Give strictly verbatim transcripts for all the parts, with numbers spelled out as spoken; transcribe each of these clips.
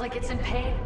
like it's in pain.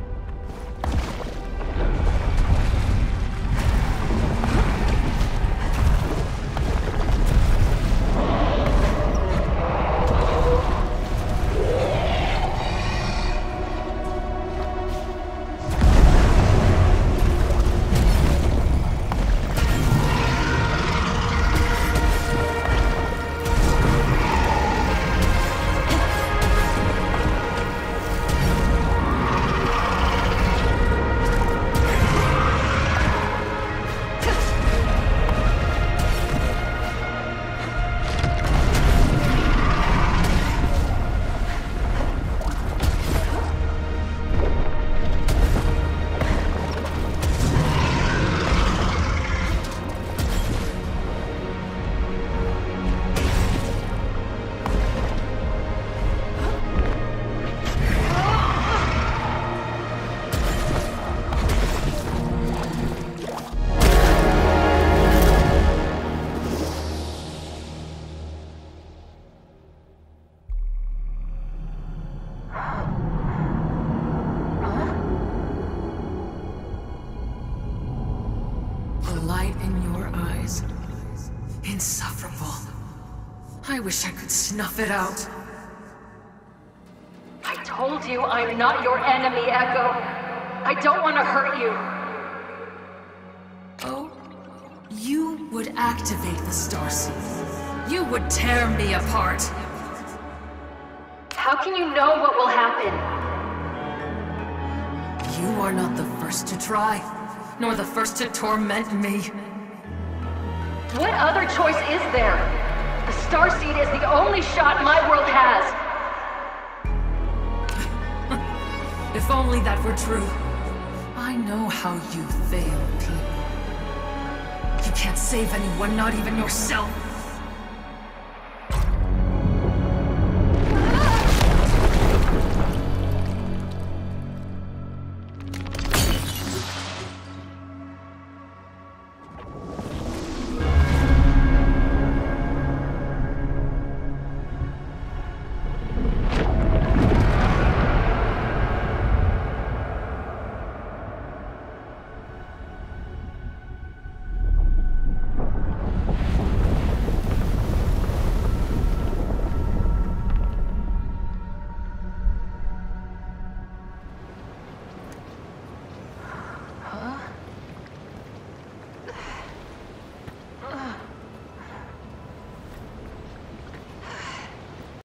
Insufferable. I wish I could snuff it out. I told you I'm not your enemy, Echo. I don't want to hurt you. Oh? You would activate the Starseed. You would tear me apart. How can you know what will happen? You are not the first to try, nor the first to torment me. What other choice is there? The Starseed is the only shot my world has. If only that were true. I know how you fail people. You can't save anyone, not even yourself.